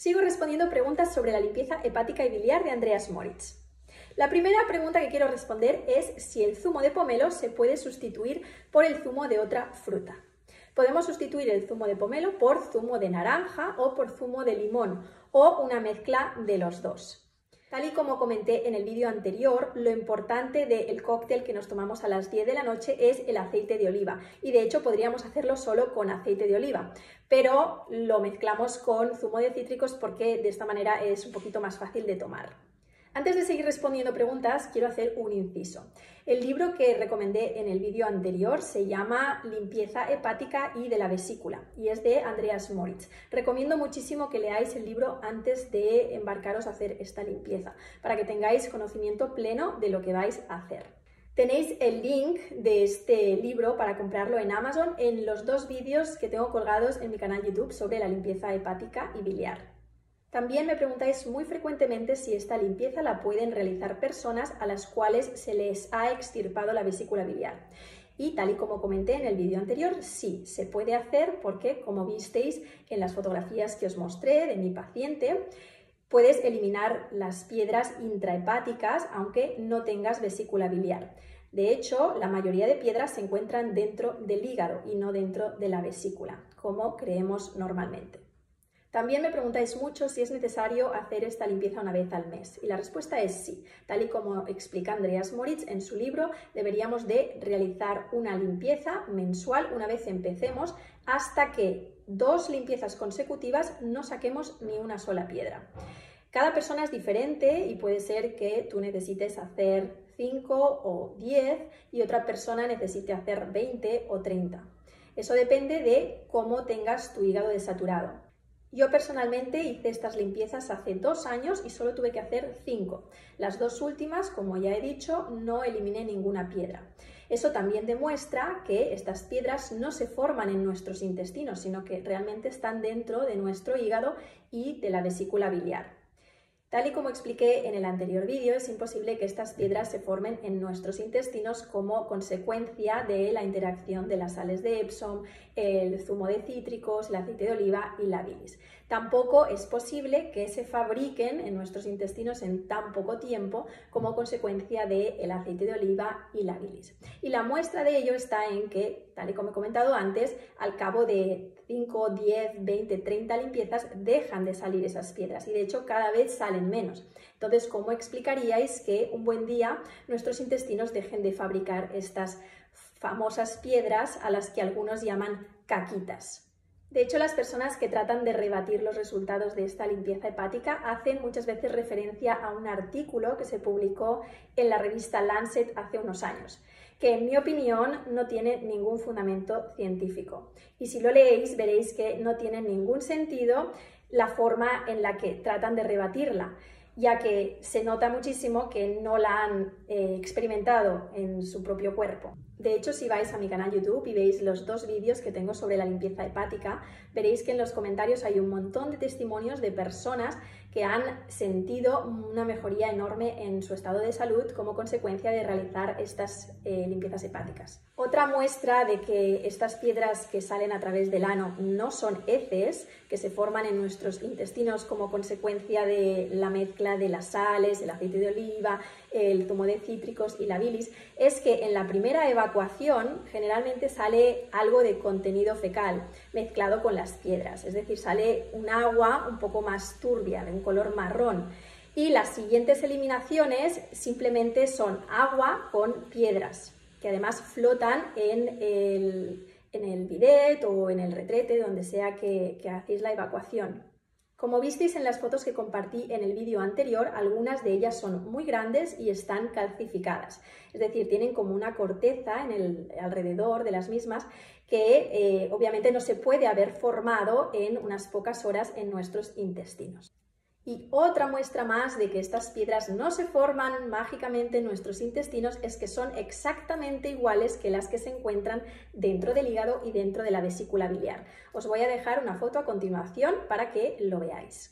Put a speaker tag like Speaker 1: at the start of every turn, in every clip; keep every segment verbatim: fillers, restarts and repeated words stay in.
Speaker 1: Sigo respondiendo preguntas sobre la limpieza hepática y biliar de Andreas Moritz. La primera pregunta que quiero responder es si el zumo de pomelo se puede sustituir por el zumo de otra fruta. Podemos sustituir el zumo de pomelo por zumo de naranja o por zumo de limón o una mezcla de los dos. Tal y como comenté en el vídeo anterior, lo importante del cóctel que nos tomamos a las diez de la noche es el aceite de oliva y de hecho podríamos hacerlo solo con aceite de oliva, pero lo mezclamos con zumo de cítricos porque de esta manera es un poquito más fácil de tomar. Antes de seguir respondiendo preguntas, quiero hacer un inciso. El libro que recomendé en el vídeo anterior se llama Limpieza hepática y de la vesícula y es de Andreas Moritz. Recomiendo muchísimo que leáis el libro antes de embarcaros a hacer esta limpieza, para que tengáis conocimiento pleno de lo que vais a hacer. Tenéis el link de este libro para comprarlo en Amazon en los dos vídeos que tengo colgados en mi canal YouTube sobre la limpieza hepática y biliar. También me preguntáis muy frecuentemente si esta limpieza la pueden realizar personas a las cuales se les ha extirpado la vesícula biliar. Y tal y como comenté en el vídeo anterior, sí, se puede hacer porque, como visteis en las fotografías que os mostré de mi paciente, puedes eliminar las piedras intrahepáticas aunque no tengas vesícula biliar. De hecho, la mayoría de piedras se encuentran dentro del hígado y no dentro de la vesícula, como creemos normalmente. También me preguntáis mucho si es necesario hacer esta limpieza una vez al mes y la respuesta es sí. Tal y como explica Andreas Moritz en su libro, deberíamos de realizar una limpieza mensual una vez empecemos hasta que dos limpiezas consecutivas no saquemos ni una sola piedra. Cada persona es diferente y puede ser que tú necesites hacer cinco o diez y otra persona necesite hacer veinte o treinta. Eso depende de cómo tengas tu hígado desaturado. Yo personalmente hice estas limpiezas hace dos años y solo tuve que hacer cinco. Las dos últimas, como ya he dicho, no eliminé ninguna piedra. Eso también demuestra que estas piedras no se forman en nuestros intestinos, sino que realmente están dentro de nuestro hígado y de la vesícula biliar. Tal y como expliqué en el anterior vídeo, es imposible que estas piedras se formen en nuestros intestinos como consecuencia de la interacción de las sales de Epsom, el zumo de cítricos, el aceite de oliva y la bilis. Tampoco es posible que se fabriquen en nuestros intestinos en tan poco tiempo como consecuencia del aceite de oliva y la bilis. Y la muestra de ello está en que, tal y como he comentado antes, al cabo de cinco, diez, veinte, treinta limpiezas dejan de salir esas piedras y de hecho cada vez salen menos. Entonces, ¿cómo explicaríais que un buen día nuestros intestinos dejen de fabricar estas famosas piedras a las que algunos llaman caquitas? De hecho, las personas que tratan de rebatir los resultados de esta limpieza hepática hacen muchas veces referencia a un artículo que se publicó en la revista Lancet hace unos años, que en mi opinión no tiene ningún fundamento científico. Y si lo leéis veréis que no tiene ningún sentido la forma en la que tratan de rebatirla, ya que se nota muchísimo que no la han eh, experimentado en su propio cuerpo. De hecho, si vais a mi canal YouTube y veis los dos vídeos que tengo sobre la limpieza hepática, veréis que en los comentarios hay un montón de testimonios de personas que han sentido una mejoría enorme en su estado de salud como consecuencia de realizar estas eh, limpiezas hepáticas. Otra muestra de que estas piedras que salen a través del ano no son heces, que se forman en nuestros intestinos como consecuencia de la mezcla de las sales, el aceite de oliva, el zumo de cítricos y la bilis, es que en la primera evacuación generalmente sale algo de contenido fecal mezclado con las piedras, es decir, sale un agua un poco más turbia, de un color marrón. Y las siguientes eliminaciones simplemente son agua con piedras, que además flotan en el, en el bidet o en el retrete, donde sea que, que hacéis la evacuación. Como visteis en las fotos que compartí en el vídeo anterior, algunas de ellas son muy grandes y están calcificadas, es decir, tienen como una corteza en el alrededor de las mismas que eh, obviamente no se puede haber formado en unas pocas horas en nuestros intestinos. Y otra muestra más de que estas piedras no se forman mágicamente en nuestros intestinos es que son exactamente iguales que las que se encuentran dentro del hígado y dentro de la vesícula biliar. Os voy a dejar una foto a continuación para que lo veáis.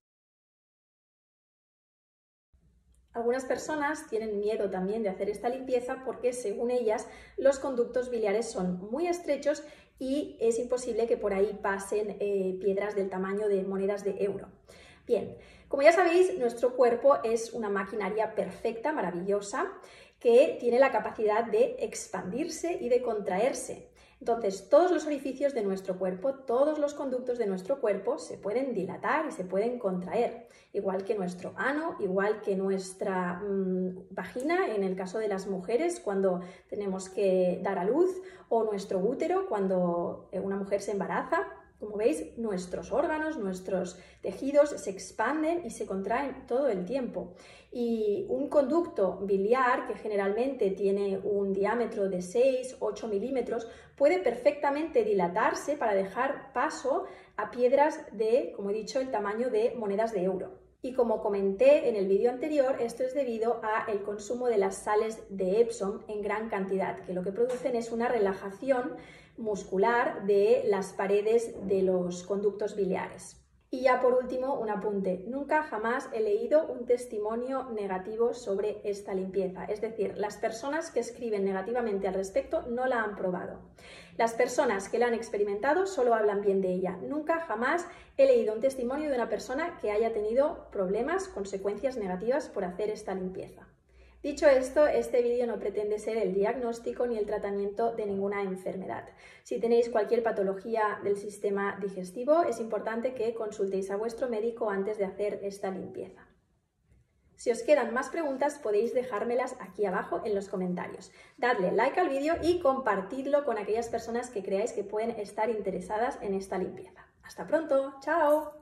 Speaker 1: Algunas personas tienen miedo también de hacer esta limpieza porque, según ellas, los conductos biliares son muy estrechos y es imposible que por ahí pasen eh, piedras del tamaño de monedas de euro. Bien, como ya sabéis, nuestro cuerpo es una maquinaria perfecta, maravillosa, que tiene la capacidad de expandirse y de contraerse. Entonces, todos los orificios de nuestro cuerpo, todos los conductos de nuestro cuerpo se pueden dilatar y se pueden contraer, igual que nuestro ano, igual que nuestra mmm, vagina, en el caso de las mujeres cuando tenemos que dar a luz, o nuestro útero cuando una mujer se embaraza. Como veis, nuestros órganos, nuestros tejidos se expanden y se contraen todo el tiempo. Y un conducto biliar, que generalmente tiene un diámetro de seis a ocho milímetros, puede perfectamente dilatarse para dejar paso a piedras de, como he dicho, el tamaño de monedas de euro. Y como comenté en el vídeo anterior, esto es debido al consumo de las sales de Epsom en gran cantidad, que lo que producen es una relajación muscular de las paredes de los conductos biliares. Y ya por último, un apunte. Nunca jamás he leído un testimonio negativo sobre esta limpieza. Es decir, las personas que escriben negativamente al respecto no la han probado. Las personas que la han experimentado solo hablan bien de ella. Nunca jamás he leído un testimonio de una persona que haya tenido problemas, consecuencias negativas por hacer esta limpieza. Dicho esto, este vídeo no pretende ser el diagnóstico ni el tratamiento de ninguna enfermedad. Si tenéis cualquier patología del sistema digestivo, es importante que consultéis a vuestro médico antes de hacer esta limpieza. Si os quedan más preguntas, podéis dejármelas aquí abajo en los comentarios. Dadle like al vídeo y compartidlo con aquellas personas que creáis que pueden estar interesadas en esta limpieza. ¡Hasta pronto! ¡Chao!